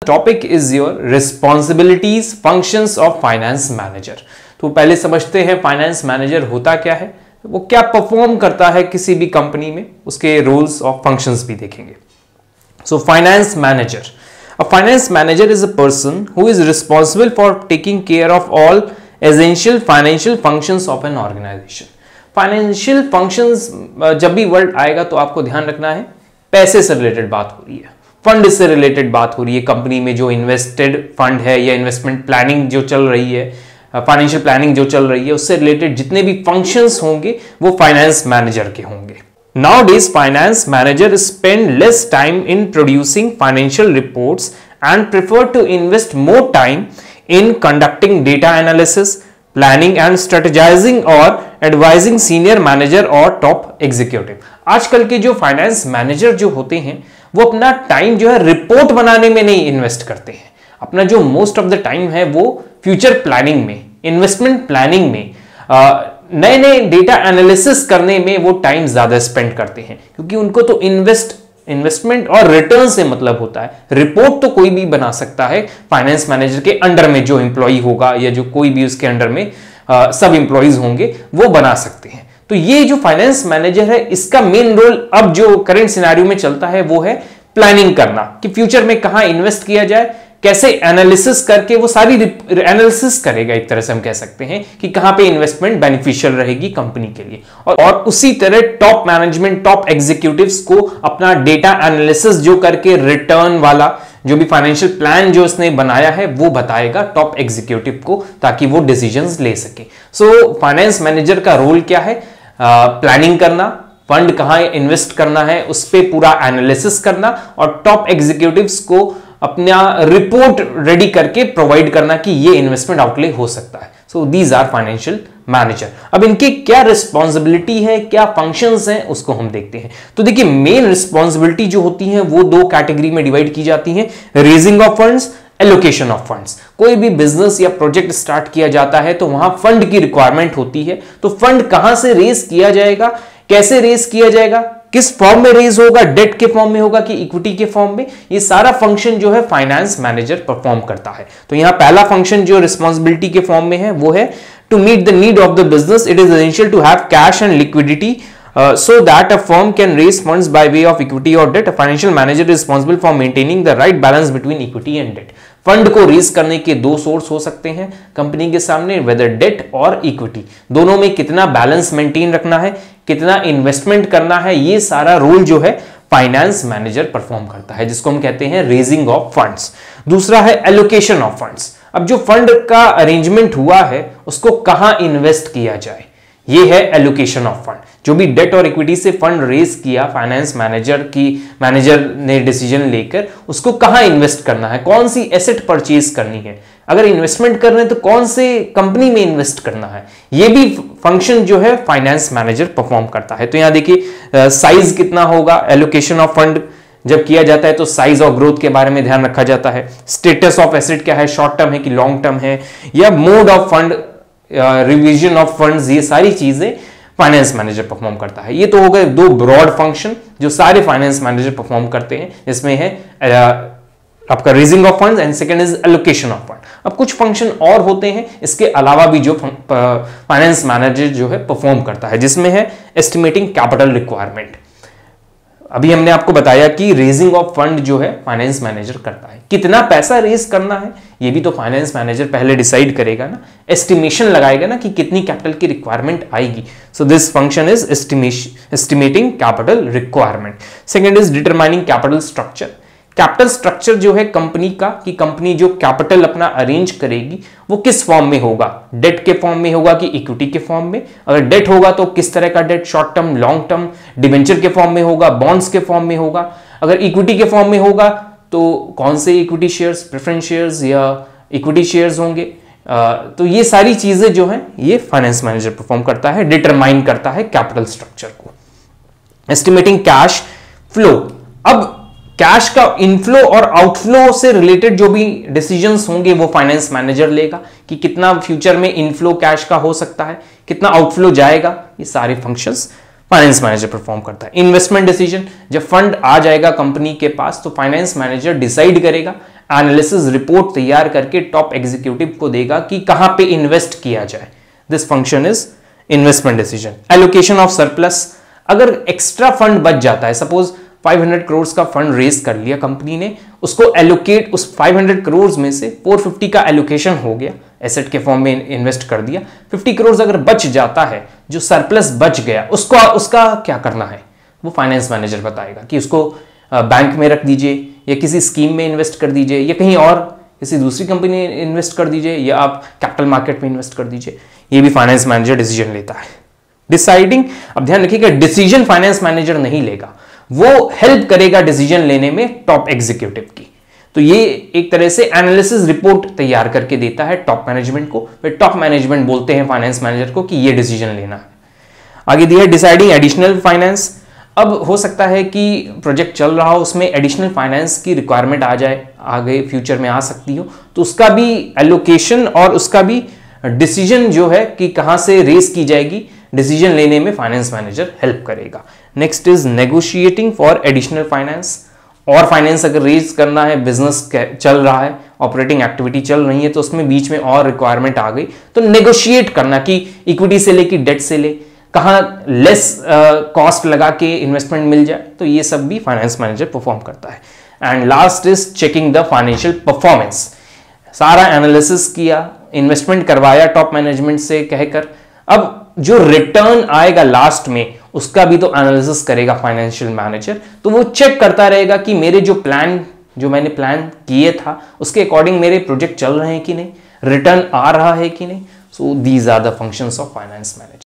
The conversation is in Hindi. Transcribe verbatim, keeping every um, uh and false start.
Topic is your responsibilities functions of finance manager. तो पहले समझते हैं फाइनेंस मैनेजर होता क्या है, वो क्या परफॉर्म करता है किसी भी कंपनी में, उसके रोल्स और फंक्शंस भी देखेंगे। So finance manager, a finance manager is a person who is responsible for taking care of all essential financial functions of an organisation. Financial functions जब भी वर्ड आएगा तो आपको ध्यान रखना है पैसे से रिलेटेड बात हो रही है, फंड से रिलेटेड बात हो रही है, कंपनी में जो इन्वेस्टेड फंड है या इन्वेस्टमेंट प्लानिंग जो चल रही है, फाइनेंशियल प्लानिंग जो चल रही है, उससे रिलेटेड जितने भी फंक्शंस होंगे वो फाइनेंस मैनेजर के होंगे। Nowadays, finance managers spend less time in producing financial reports and prefer to invest more time in conducting data analysis, planning and strategizing or advising senior manager और top executive। आजकल के जो फाइनेंस मैनेजर जो होते हैं वो अपना टाइम जो है रिपोर्ट बनाने में नहीं इन्वेस्ट करते हैं, अपना जो मोस्ट ऑफ द टाइम है वो फ्यूचर प्लानिंग में, इन्वेस्टमेंट प्लानिंग में, नए नए डेटा एनालिसिस करने में वो टाइम ज्यादा स्पेंड करते हैं, क्योंकि उनको तो इन्वेस्ट इन्वेस्टमेंट और रिटर्न से मतलब होता है। रिपोर्ट तो कोई भी बना सकता है, फाइनेंस मैनेजर के अंडर में जो एम्प्लॉय होगा या जो कोई भी उसके अंडर में आ, सब एम्प्लॉयज होंगे वो बना सकते हैं। तो ये जो फाइनेंस मैनेजर है इसका मेन रोल अब जो करंट सिनेरियो में चलता है वो है प्लानिंग करना कि फ्यूचर में कहां इन्वेस्ट किया जाए, कैसे एनालिसिस करके वो सारी एनालिसिस करेगा, एक तरह से हम कह सकते हैं कि कहां पे इन्वेस्टमेंट बेनिफिशियल रहेगी कंपनी के लिए। और, और उसी तरह टॉप मैनेजमेंट, टॉप एग्जीक्यूटिव्स को अपना डेटा एनालिसिस जो करके रिटर्न वाला जो भी फाइनेंशियल प्लान जो उसने बनाया है वो बताएगा टॉप एग्जीक्यूटिव को, ताकि वो डिसीजंस ले सके। सो फाइनेंस मैनेजर का रोल क्या है? प्लानिंग करना, फंड कहां इन्वेस्ट करना है उस पर पूरा एनालिसिस करना और टॉप एग्जीक्यूटिव्स को अपना रिपोर्ट रेडी करके प्रोवाइड करना कि ये इन्वेस्टमेंट आउटले हो सकता है। So these are financial manager. अब इनकी क्या रिस्पॉन्सिबिलिटी है, क्या फंक्शंस हैं, उसको हम देखते हैं। तो देखिए मेन रिस्पॉन्सिबिलिटी जो होती है वो दो कैटेगरी में डिवाइड की जाती है, raising of funds, allocation of funds. कोई भी बिजनेस या प्रोजेक्ट स्टार्ट किया जाता है तो वहां फंड की रिक्वायरमेंट होती है, तो फंड कहां से रेज किया जाएगा, कैसे रेज किया जाएगा, किस फॉर्म में रेज होगा, डेट के फॉर्म में होगा कि इक्विटी के फॉर्म में, ये सारा फंक्शन जो है फाइनेंस मैनेजर परफॉर्म करता है। तो यहां पहला फंक्शन जो रिस्पॉन्सिबिलिटी के फॉर्म में है वो है to meet the need of the business it is essential to have cash and liquidity so that a firm can raise funds by way of equity or debt. A financial manager is responsible for maintaining the right balance between equity and debt. Fund को रेज करने के दो सोर्स हो सकते हैं कंपनी के सामने, वेदर डेट और इक्विटी, दोनों में कितना बैलेंस मेंटेन रखना है, कितना इन्वेस्टमेंट करना है, ये सारा रोल जो है फाइनेंस मैनेजर परफॉर्म करता है, जिसको हम कहते हैं रेजिंग ऑफ फंड्स। दूसरा है एलोकेशन ऑफ फंड्स। अब जो फंड का अरेंजमेंट हुआ है उसको कहां इन्वेस्ट किया जाए, ये है एलोकेशन ऑफ फंड। जो भी डेट और इक्विटी से फंड रेज किया फाइनेंस मैनेजर की मैनेजर ने डिसीजन लेकर उसको कहां इन्वेस्ट करना है, कौन सी एसेट परचेज करनी है, अगर इन्वेस्टमेंट कर रहे हैं तो कौन से कंपनी में इन्वेस्ट करना है, ये भी फंक्शन जो है फाइनेंस मैनेजर परफॉर्म करता है। तो यहां देखिए साइज कितना होगा, एलोकेशन ऑफ फंड जब किया जाता है तो साइज और ग्रोथ के बारे में ध्यान रखा जाता है। स्टेटस ऑफ एसेट क्या है, शॉर्ट टर्म है कि लॉन्ग टर्म है, या mode of fund, revision of funds, ये सारी चीजें फाइनेंस मैनेजर परफॉर्म करता है। ये तो हो गए दो ब्रॉड फंक्शन जो सारे फाइनेंस मैनेजर परफॉर्म करते हैं, जिसमें है आपका raising of funds and second is allocation of fund. अब कुछ फंक्शन और होते हैं इसके अलावा भी जो फाइनेंस मैनेजर जो है परफॉर्म करता है, जिसमें है एस्टिमेटिंग कैपिटल रिक्वायरमेंट। अभी हमने आपको बताया कि रेजिंग ऑफ फंड जो है फाइनेंस मैनेजर करता है, कितना पैसा रेज करना है ये भी तो फाइनेंस मैनेजर पहले डिसाइड करेगा ना, एस्टिमेशन लगाएगा ना कि कितनी कैपिटल की रिक्वायरमेंट आएगी। So this function is estimation estimating capital requirement. Second is determining capital structure. Capital structure जो है कंपनी का, कि कंपनी जो कैपिटल अपना अरेंज करेगी वो किस फॉर्म में होगा, डेट के फॉर्म में होगा कि इक्विटी के फॉर्म में, अगर डेट होगा तो किस तरह का debt, short term, long term, debenture के फॉर्म में होगा, बॉन्ड्स के फॉर्म में होगा, अगर इक्विटी के फॉर्म में होगा तो कौन से इक्विटी शेयर्स, प्रेफरेंस शेयर्स या इक्विटी शेयर्स होंगे। तो ये सारी चीजें जो है ये फाइनेंस मैनेजर परफॉर्म करता है, डिटरमाइन करता है कैपिटल स्ट्रक्चर को। Estimating cash flow. अब कैश का इनफ्लो और आउटफ्लो से रिलेटेड जो भी डिसीजंस होंगे वो फाइनेंस मैनेजर लेगा, कि कितना फ्यूचर में इनफ्लो कैश का हो सकता है, कितना आउटफ्लो जाएगा, ये सारे फंक्शंस फाइनेंस मैनेजर परफॉर्म करता है। इन्वेस्टमेंट डिसीजन, जब फंड आ जाएगा कंपनी के पास तो फाइनेंस मैनेजर डिसाइड करेगा, एनालिसिस रिपोर्ट तैयार करके टॉप एग्जीक्यूटिव को देगा कि कहां पे इन्वेस्ट किया जाए। This function is investment decision. Allocation of surplus, अगर एक्स्ट्रा फंड बच जाता है, सपोज पाँच सौ करोड़ का फंड रेज कर लिया कंपनी ने, उसको एलोकेट, उस पाँच सौ करोड़ में से चार सौ पचास का एलोकेशन हो गया, एसेट के फॉर्म में इन्वेस्ट कर दिया, पचास करोड़ अगर बच जाता है, जो सरप्लस बच गया उसको उसका क्या करना है वो फाइनेंस मैनेजर बताएगा कि उसको बैंक में रख दीजिए या किसी स्कीम में इन्वेस्ट कर दीजिए या कहीं और किसी दूसरी कंपनी में इन्वेस्ट कर दीजिए या आप कैपिटल मार्केट में इन्वेस्ट कर दीजिए। ये भी फाइनेंस मैनेजर डिसीजन लेता है। डिसाइडिंग, अब ध्यान रखिएगा डिसीजन फाइनेंस मैनेजर नहीं लेगा, वो हेल्प करेगा डिसीजन लेने में टॉप एग्जीक्यूटिव की। तो ये एक तरह से एनालिसिस रिपोर्ट तैयार करके देता है टॉप मैनेजमेंट को, फिर टॉप मैनेजमेंट बोलते हैं फाइनेंस मैनेजर को कि ये डिसीजन लेना है। आगे दिया है डिसाइडिंग एडिशनल फाइनेंस। अब हो सकता है कि प्रोजेक्ट चल रहा हो, उसमें एडिशनल फाइनेंस की रिक्वायरमेंट आ जाए, आगे फ्यूचर में आ सकती हो, तो उसका भी एलोकेशन और उसका भी डिसीजन जो है कि कहां से रेस की जाएगी, डिसीजन लेने में फाइनेंस मैनेजर हेल्प करेगा। Next is negotiating for additional finance. और फाइनेंस अगर रेज करना है, बिजनेस चल रहा है, ऑपरेटिंग एक्टिविटी चल रही है, तो उसमें बीच में और रिक्वायरमेंट आ गई, तो नेगोशिएट करना कि इक्विटी से ले कि डेट से ले, कहां लेस कॉस्ट लगा के इन्वेस्टमेंट मिल जाए, तो ये सब भी फाइनेंस मैनेजर परफॉर्म करता है। And last is checking the financial performance. सारा एनालिसिस किया, इन्वेस्टमेंट करवाया टॉप मैनेजमेंट से कहकर, अब जो रिटर्न आएगा लास्ट में उसका भी तो एनालिसिस करेगा फाइनेंशियल मैनेजर। तो वो चेक करता रहेगा कि मेरे जो प्लान जो मैंने प्लान किए था उसके अकॉर्डिंग मेरे प्रोजेक्ट चल रहे हैं कि नहीं, रिटर्न आ रहा है कि नहीं। So these are the functions of finance manager.